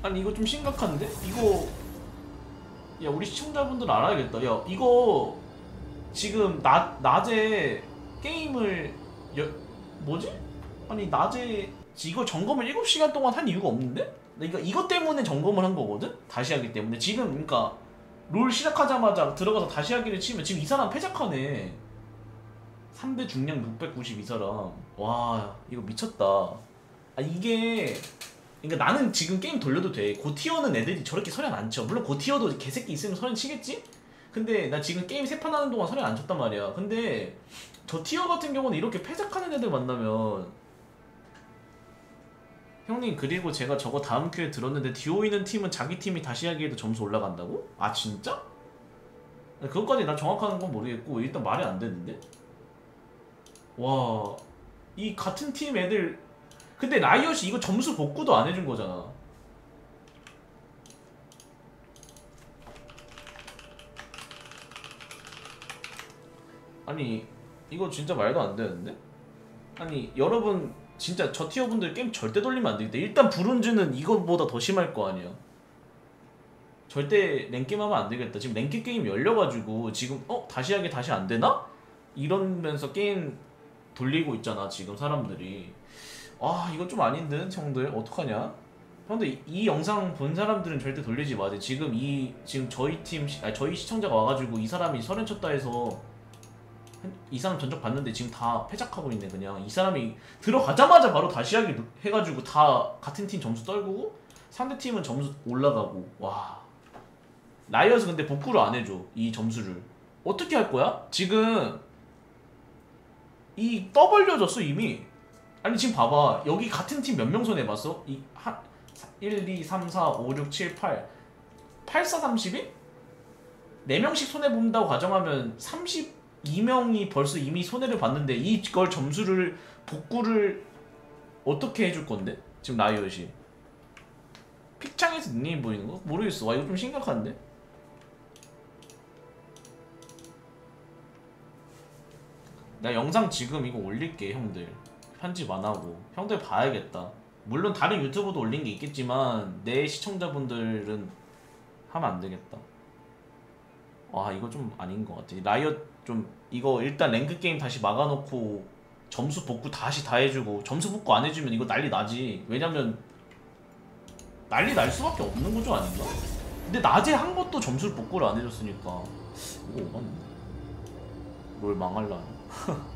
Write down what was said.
아니 이거 좀 심각한데? 이거 야 우리 시청자분들 알아야겠다. 야 이거 지금 낮에 게임을 뭐지? 아니 낮에 이거 점검을 7시간 동안 한 이유가 없는데? 그러니까 이것 때문에 점검을 한 거거든? 다시 하기 때문에. 지금 그러니까 롤 시작하자마자 들어가서 다시 하기를 치면 지금 이 사람 패작하네. 3대 중량 692 사람. 와 이거 미쳤다. 아 이게 그러니까 나는 지금 게임 돌려도 돼. 고티어는 애들이 저렇게 서련 안 쳐. 물론 고티어도 개새끼 있으면 서련 치겠지? 근데 나 지금 게임 3판 하는 동안 서련 안 쳤단 말이야. 근데 저 티어 같은 경우는 이렇게 패작하는 애들 만나면 형님 그리고 제가 저거 다음 큐에 들었는데 듀오 있는 팀은 자기 팀이 다시 하기에도 점수 올라간다고? 아 진짜? 그것까지 나 정확한 건 모르겠고 일단 말이 안 되는데? 와... 이 같은 팀 애들 근데 라이엇이 이거 점수 복구도 안 해준 거잖아. 아니 이거 진짜 말도 안 되는데? 아니 여러분 진짜 저 티어분들 게임 절대 돌리면 안 되겠다. 일단 브론즈는 이것보다 더 심할 거 아니야. 절대 랭게임 하면 안 되겠다. 지금 랭게 게임 열려가지고 지금 다시 하게 다시 안 되나? 이러면서 게임 돌리고 있잖아 지금 사람들이. 아 이거 좀 아닌 듯 형들 어떡하냐? 형들 이 영상 본 사람들은 절대 돌리지 마세요. 지금 저희 팀 아니 저희 시청자가 와가지고 이 사람이 서른 쳤다 해서 이 사람 전적 봤는데 지금 다 패작하고 있네. 그냥 이 사람이 들어가자마자 바로 다시 하기 해가지고 다 같은 팀 점수 떨구고 상대팀은 점수 올라가고. 와 라이엇은 근데 복구를 안 해줘. 이 점수를 어떻게 할 거야? 지금 이 떠벌려졌어 이미. 아니 지금 봐봐 여기 같은 팀 몇 명 손해봤어? 1, 2, 3, 4, 5, 6, 7, 8 8, 4, 31? 4명씩 손해본다고 가정하면 32명이 벌써 이미 손해를 봤는데 이걸 점수를 복구를 어떻게 해줄 건데? 지금 라이엇이 픽창에서 닉네임 보이는 거? 모르겠어. 와 이거 좀 심각한데? 나 영상 지금 이거 올릴게 형들. 편집 안 하고 형들 봐야겠다. 물론 다른 유튜브도 올린 게 있겠지만 내 시청자분들은 하면 안 되겠다. 와 이거 좀 아닌 것 같아. 라이엇 좀 이거 일단 랭크 게임 다시 막아놓고 점수 복구 다시 다 해주고. 점수 복구 안 해주면 이거 난리 나지. 왜냐면 난리 날 수밖에 없는 거죠 아닌가? 근데 낮에 한 것도 점수를 복구를 안 해줬으니까 이거 오반데 롤 망할라나?